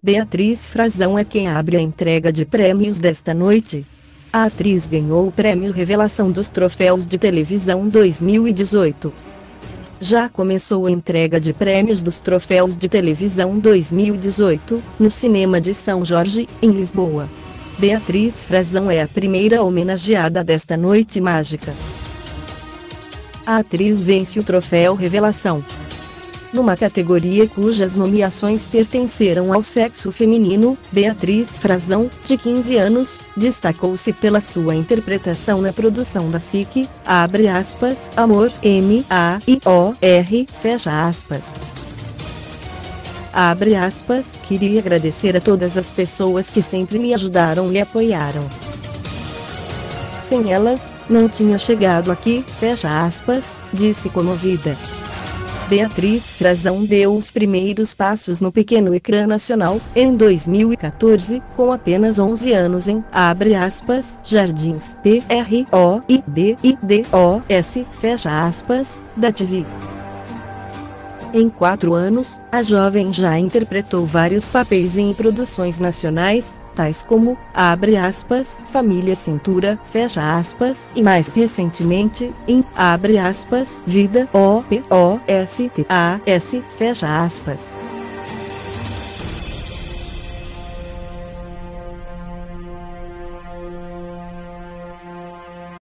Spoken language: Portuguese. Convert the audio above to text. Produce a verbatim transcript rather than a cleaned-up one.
Beatriz Frazão é quem abre a entrega de prêmios desta noite. A atriz ganhou o prêmio Revelação dos Troféus de Televisão dois mil e dezoito. Já começou a entrega de prêmios dos Troféus de Televisão dois mil e dezoito, no Cinema de São Jorge, em Lisboa. Beatriz Frazão é a primeira homenageada desta noite mágica. A atriz vence o troféu Revelação, numa categoria cujas nomeações pertenceram ao sexo feminino. Beatriz Frazão, de quinze anos, destacou-se pela sua interpretação na produção da S I C, abre aspas, Amor, M A I O R, fecha aspas. Abre aspas, queria agradecer a todas as pessoas que sempre me ajudaram e apoiaram. Sem elas, não tinha chegado aqui, fecha aspas, disse comovida. Beatriz Frazão deu os primeiros passos no pequeno ecrã nacional, em dois mil e quatorze, com apenas onze anos em, abre aspas, Jardins, P R O I B I D O S, fecha aspas, da T V. Em quatro anos, a jovem já interpretou vários papéis em produções nacionais, tais como, abre aspas, Família Cintura, fecha aspas, e mais recentemente, em, abre aspas, Vida, O P O S T A S, fecha aspas.